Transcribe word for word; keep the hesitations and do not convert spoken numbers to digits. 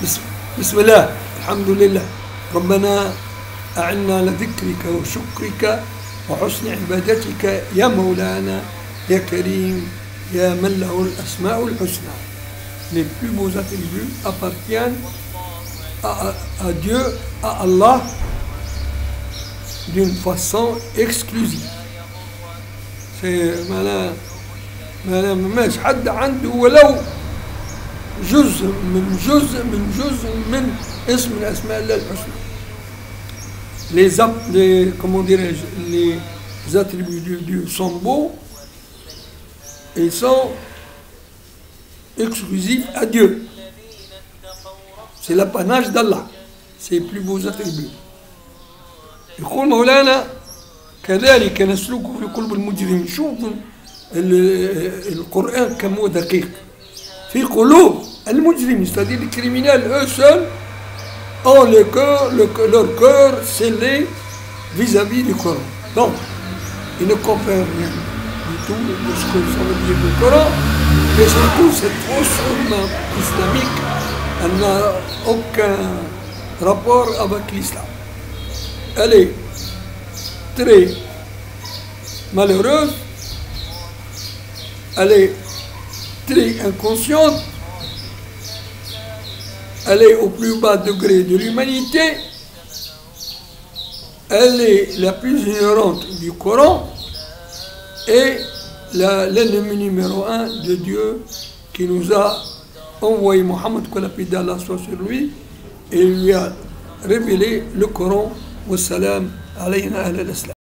بسم, بسم الله الحمد لله ربنا أعنا على ذكرك وشكرك وحسن عبادتك يا مولانا يا كريم يا من له الأسماء الحسنى. Les plus beaux attributs appartiennent à, à Dieu, à Allah, d'une façon exclusive. C'est ما ما ماش حد عنده ولو جزء من جزء من جزء من اسم من اسماء الله الحسنى. Les, les comment dirais-je, les attributs de Dieu sont beaux et sont exclusifs à Dieu. C'est l'apanage d'Allah, c'est les plus beaux attributs. يقول مولانا كذلك نسلكه في قلوب المجرمين. شوف القرآن كم هو دقيق. في قلوب المجرمين, c'est-à-dire les criminels, eux seuls ont le cœur, le, leur cœur scellé vis-à-vis du Coran. Donc, ils ne comprennent rien du tout de ce que ça veut dire le Coran, mais surtout cette fausse norme islamique, elle n'a aucun rapport avec l'islam. Elle est très malheureuse, elle est très inconsciente, elle est au plus bas degré de l'humanité, elle est la plus ignorante du Coran et l'ennemi numéro un de Dieu qui nous a envoyé Mohammed, que la paix d'Allah soit sur lui, et lui a révélé le Coran. Wassalam alayna ahl al-Islam.